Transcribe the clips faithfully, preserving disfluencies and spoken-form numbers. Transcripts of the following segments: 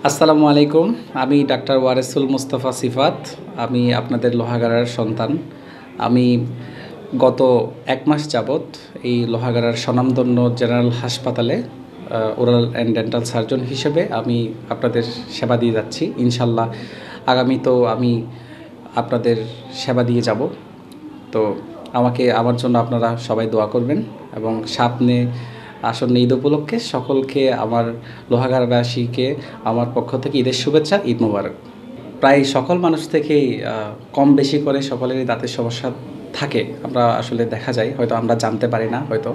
আসসালামু আলাইকুম। আমি ডাক্তার ওয়ারেসুল মুস্তাফা সিফাত। আমি আপনাদের লোহাগাড়ার সন্তান। আমি গত এক মাস যাবৎ এই লোহাগাড়ার স্বনামধন্য জেনারেল হাসপাতালে ওরাল অ্যান্ড ডেন্টাল সার্জন হিসেবে আমি আপনাদের সেবা দিয়ে যাচ্ছি। ইনশাল্লাহ আগামীতেও আমি আপনাদের সেবা দিয়ে যাব। তো আমাকে আমার জন্য আপনারা সবাই দোয়া করবেন এবং সামনে আসন্ন ঈদ উপলক্ষে সকলকে আমার লোহাগাড়াবাসীকে আমার পক্ষ থেকে ঈদের শুভেচ্ছা, ঈদ মোবারক। প্রায় সকল মানুষ থেকেই কম বেশি করে সকলেরই দাঁতের সমস্যা থাকে। আমরা আসলে দেখা যায়, হয়তো আমরা জানতে পারি না, হয়তো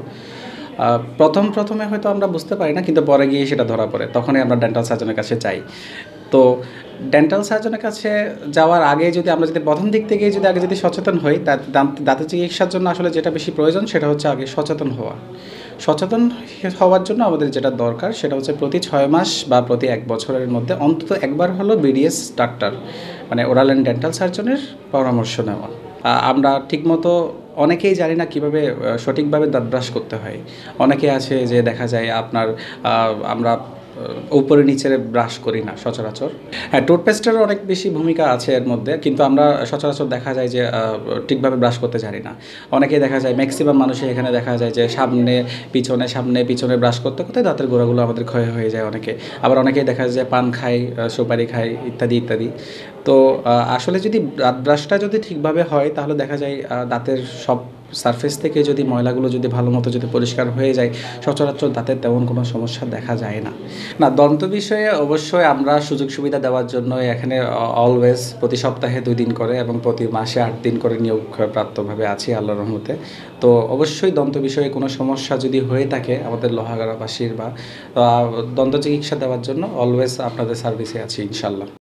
প্রথম প্রথমে হয়তো আমরা বুঝতে পারি না, কিন্তু পরে গিয়ে সেটা ধরা পড়ে, তখনই আমরা ডেন্টাল সার্জনের কাছে যাই। তো ডেন্টাল সার্জনের কাছে যাওয়ার আগে যদি আমরা যদি প্রথম দিক থেকে যদি আগে যদি সচেতন হই, দাঁতের চিকিৎসার জন্য আসলে যেটা বেশি প্রয়োজন সেটা হচ্ছে আগে সচেতন হওয়া। সচেতন হওয়ার জন্য আমাদের যেটা দরকার সেটা হচ্ছে প্রতি ছয় মাস বা প্রতি এক বছরের মধ্যে অন্তত একবার হলো বিডিএস ডাক্তার মানে ওরাল অ্যান্ড ডেন্টাল সার্জনের পরামর্শ নেওয়া। আমরা ঠিকমতো অনেকেই জানি না কীভাবে সঠিকভাবে দাঁত ব্রাশ করতে হয়। অনেকে আছে যে দেখা যায় আপনার আমরা উপরে নিচে ব্রাশ করি না সচরাচর। হ্যাঁ, টুথপেস্টেরও অনেক বেশি ভূমিকা আছে এর মধ্যে, কিন্তু আমরা সচরাচর দেখা যায় যে ঠিকভাবে ব্রাশ করতে জানি না। অনেকেই দেখা যায়, ম্যাক্সিমাম মানুষই এখানে দেখা যায় যে সামনে পিছনে সামনে পিছনে ব্রাশ করতে করতে দাঁতের গোড়াগুলো আমাদের ক্ষয় হয়ে যায় অনেকে। আবার অনেকেই দেখা যায় পান খায়, সুপারি খায়, ইত্যাদি ইত্যাদি। তো আসলে যদি দাঁত ব্রাশটা যদি ঠিকভাবে হয় তাহলে দেখা যায় দাঁতের সব সারফেস থেকে যদি ময়লাগুলো যদি ভালো মতো যদি পরিষ্কার হয়ে যায়, সচরাচর দাঁতের তেমন কোনো সমস্যা দেখা যায় না। না, দন্ত বিষয়ে অবশ্যই আমরা সুযোগ সুবিধা দেওয়ার জন্য এখানে অলওয়েজ প্রতি সপ্তাহে দুই দিন করে এবং প্রতি মাসে আট দিন করে নিয়োগপ্রাপ্তভাবে আছি আল্লাহর রহমতে। তো অবশ্যই দন্ত বিষয়ে কোনো সমস্যা যদি হয়ে থাকে আমাদের লোহাগাড়াবাসীর বা দন্ত চিকিৎসা দেওয়ার জন্য অলওয়েজ আপনাদের সার্ভিসে আছি ইনশাল্লাহ।